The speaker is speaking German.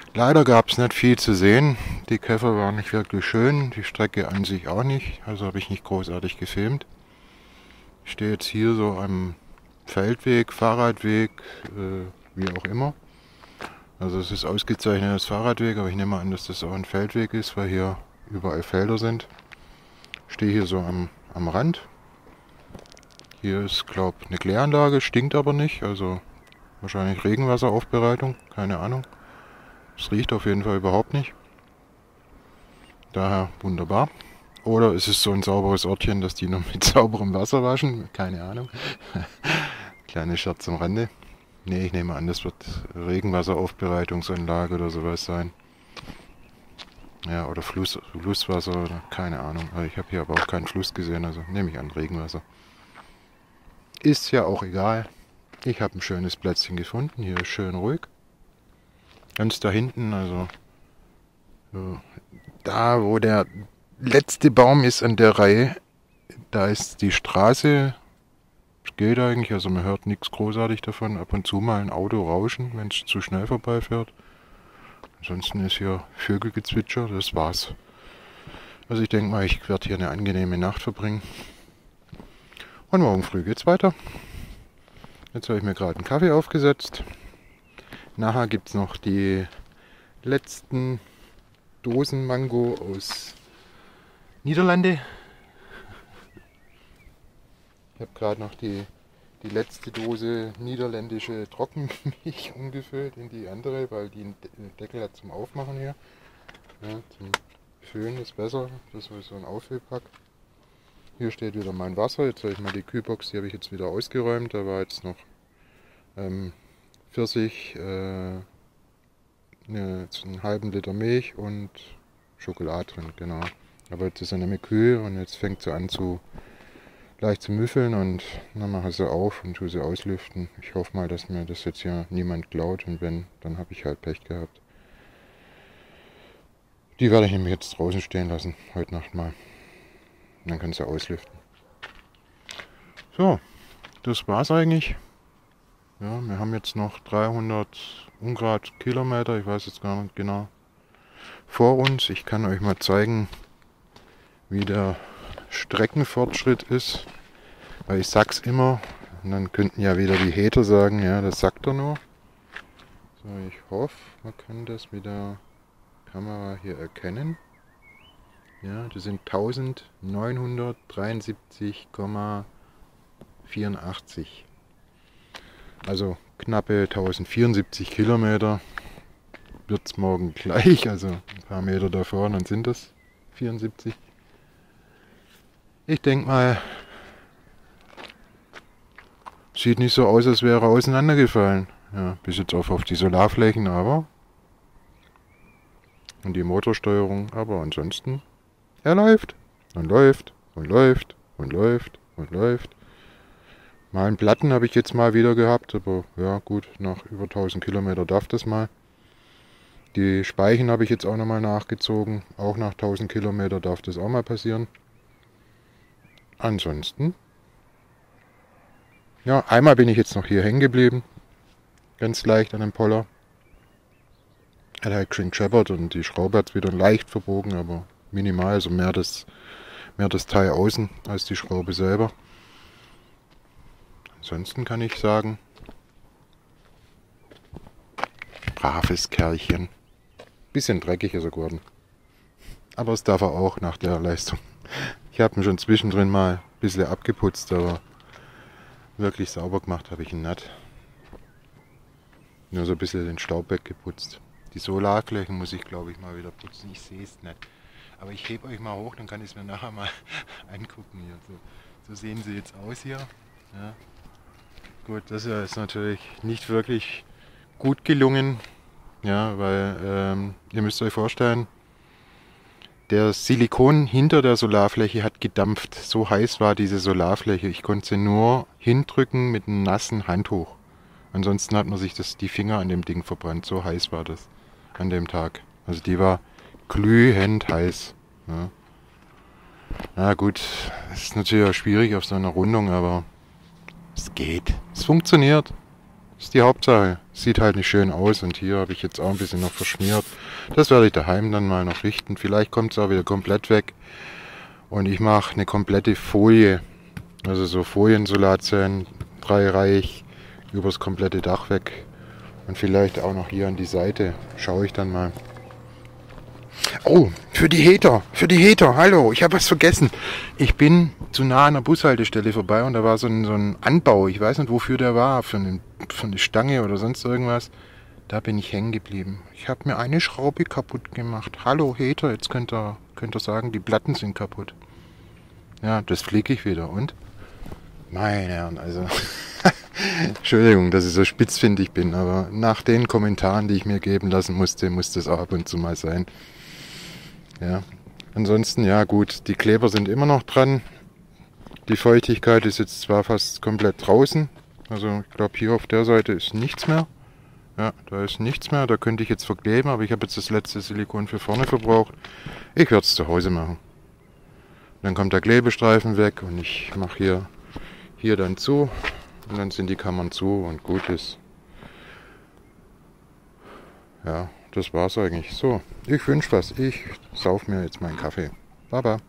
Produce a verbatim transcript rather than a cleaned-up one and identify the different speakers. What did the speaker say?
Speaker 1: Leider gab es nicht viel zu sehen. Die Käfer waren nicht wirklich schön, die Strecke an sich auch nicht, also habe ich nicht großartig gefilmt. Ich stehe jetzt hier so am Feldweg, Fahrradweg, äh, wie auch immer. Also es ist ausgezeichnetes Fahrradweg, aber ich nehme an, dass das auch ein Feldweg ist, weil hier überall Felder sind. Ich stehe hier so am, am Rand. Hier ist, glaube ich, eine Kläranlage, stinkt aber nicht, also wahrscheinlich Regenwasseraufbereitung, keine Ahnung. Es riecht auf jeden Fall überhaupt nicht. Daher wunderbar. Oder ist es so ein sauberes Örtchen, dass die nur mit sauberem Wasser waschen? Keine Ahnung. Kleine Scherz am Rande. Nee, ich nehme an, das wird Regenwasseraufbereitungsanlage oder sowas sein. Ja, oder Fluss, Flusswasser oder keine Ahnung. Ich habe hier aber auch keinen Fluss gesehen, also nehme ich an Regenwasser. Ist ja auch egal. Ich habe ein schönes Plätzchen gefunden. Hier ist schön ruhig. Ganz da hinten, also so, da wo der letzte Baum ist an der Reihe, da ist die Straße. Es geht eigentlich, also man hört nichts großartig davon. Ab und zu mal ein Auto rauschen, wenn es zu schnell vorbeifährt. Ansonsten ist hier Vögelgezwitscher, das war's. Also ich denke mal, ich werde hier eine angenehme Nacht verbringen. Und morgen früh geht's weiter. Jetzt habe ich mir gerade einen Kaffee aufgesetzt. Nachher gibt es noch die letzten Dosen Mango aus Niederlande. Ich habe gerade noch die, die letzte Dose niederländische Trockenmilch umgefüllt in die andere, weil die einen Deckel hat zum Aufmachen hier. Ja, zum Füllen ist besser, das ist so ein Auffüllpack. Hier steht wieder mein Wasser. Jetzt habe ich mal die Kühlbox, die habe ich jetzt wieder ausgeräumt. Da war jetzt noch ähm, Pfirsich, äh, eine, einen halben Liter Milch und Schokolade drin, genau. Aber jetzt ist er nicht mehr kühl und jetzt fängt sie an zu leicht zu müffeln und dann mache ich sie auf und tue sie auslüften. Ich hoffe mal, dass mir das jetzt hier niemand klaut und wenn, dann habe ich halt Pech gehabt. Die werde ich nämlich jetzt draußen stehen lassen, heute Nacht mal. Und dann kann sie auslüften. So, das war's eigentlich. Ja, wir haben jetzt noch dreihundert Ungrad Kilometer, ich weiß jetzt gar nicht genau, vor uns. Ich kann euch mal zeigen, wie der Streckenfortschritt ist. Weil ich sag's immer, und dann könnten ja wieder die Hater sagen, ja, das sagt er nur. So, ich hoffe, man kann das mit der Kamera hier erkennen. Ja, das sind neunzehnhundertdreiundsiebzig Komma vierundachtzig. Also knappe tausendvierundsiebzig Kilometer wird es morgen gleich, also ein paar Meter davor, dann sind das vierundsiebzig. Ich denke mal, sieht nicht so aus, als wäre er auseinandergefallen. Ja, bis jetzt auf, auf die Solarflächen, aber und die Motorsteuerung, aber ansonsten, er läuft und läuft und läuft und läuft und läuft. Mal einen Platten habe ich jetzt mal wieder gehabt, aber ja gut, nach über tausend Kilometer darf das mal. Die Speichen habe ich jetzt auch nochmal nachgezogen, auch nach tausend Kilometer darf das auch mal passieren. Ansonsten, ja, einmal bin ich jetzt noch hier hängen geblieben, ganz leicht an dem Poller. Er hat halt schön gescheppert und die Schraube hat es wieder leicht verbogen, aber minimal, also mehr das, mehr das Teil außen als die Schraube selber. Ansonsten kann ich sagen, braves Kerlchen. Bisschen dreckig ist er geworden. Aber es darf er auch nach der Leistung. Ich habe ihn schon zwischendrin mal ein bisschen abgeputzt, aber wirklich sauber gemacht habe ich ihn nicht. Nur so ein bisschen den Staub weggeputzt. Die Solarflächen muss ich, glaube ich, mal wieder putzen. Ich sehe es nicht. Aber ich hebe euch mal hoch, dann kann ich es mir nachher mal angucken hier. So, so sehen sie jetzt aus hier. Ja. Gut, das ist natürlich nicht wirklich gut gelungen. Ja, weil ähm, ihr müsst euch vorstellen, der Silikon hinter der Solarfläche hat gedampft. So heiß war diese Solarfläche. Ich konnte sie nur hindrücken mit einem nassen Handtuch. Ansonsten hat man sich das, die Finger an dem Ding verbrannt. So heiß war das an dem Tag. Also die war glühend heiß. Ja. Na gut, es ist natürlich auch schwierig auf so einer Rundung, aber es geht. Es funktioniert. Ist die Hauptsache. Sieht halt nicht schön aus und hier habe ich jetzt auch ein bisschen noch verschmiert. Das werde ich daheim dann mal noch richten. Vielleicht kommt es auch wieder komplett weg. Und ich mache eine komplette Folie. Also so Folien-Solarzellen, dreireihig, übers komplette Dach weg. Und vielleicht auch noch hier an die Seite. Schaue ich dann mal. Oh, für die Hater, für die Hater, hallo, ich habe was vergessen. Ich bin zu nah an der Bushaltestelle vorbei und da war so ein, so ein Anbau, ich weiß nicht wofür der war, für eine, für eine Stange oder sonst irgendwas. Da bin ich hängen geblieben. Ich habe mir eine Schraube kaputt gemacht. Hallo Hater, jetzt könnt ihr, könnt ihr sagen, die Platten sind kaputt. Ja, das fliege ich wieder und? Meine Herren, also... Entschuldigung, dass ich so spitzfindig bin, aber nach den Kommentaren, die ich mir geben lassen musste, muss das auch ab und zu mal sein. Ja, ansonsten, ja gut, die Kleber sind immer noch dran. Die Feuchtigkeit ist jetzt zwar fast komplett draußen. Also ich glaube hier auf der Seite ist nichts mehr. Ja, da ist nichts mehr. Da könnte ich jetzt verkleben, aber ich habe jetzt das letzte Silikon für vorne verbraucht. Ich werde es zu Hause machen. Dann kommt der Klebestreifen weg und ich mache hier, hier dann zu. Und dann sind die Kammern zu und gut ist. Ja, das war's eigentlich. So, ich wünsche was. Ich sauf mir jetzt meinen Kaffee. Baba.